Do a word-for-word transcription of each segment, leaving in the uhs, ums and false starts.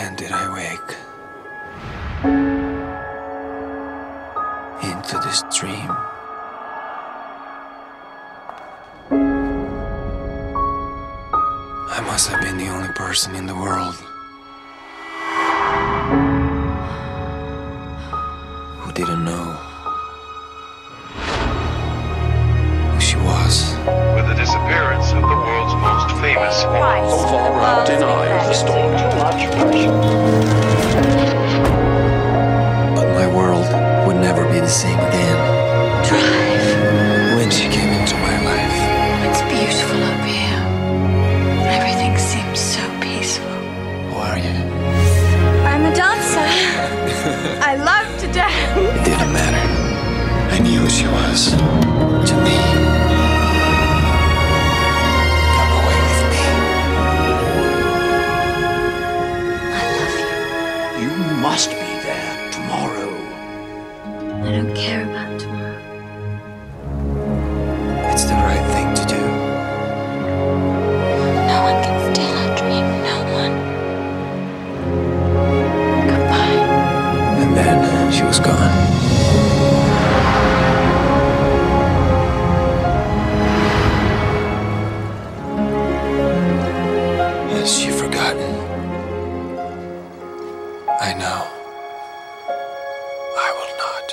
When did I wake into this dream? I must have been the only person in the world who didn't know who she was. With the disappearance of the world's most famous Christ, Overall denied the story. Too much pressure. But my world would never be the same again. Drive. When she came into my life, It's beautiful up here. Everything seems so peaceful. who are you? I'm a dancer. I love to dance. It didn't matter. I knew who she was. To me. Come away with me. I love you. You must be there tomorrow. I don't care about tomorrow. It's the right thing to do. No one can steal our dream. No one. Goodbye. And then she was gone. Has she forgotten? I know. I will not.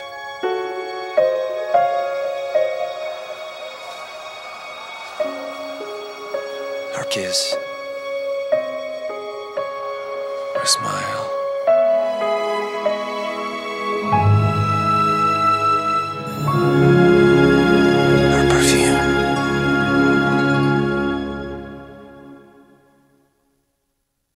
Her kiss. Her smile.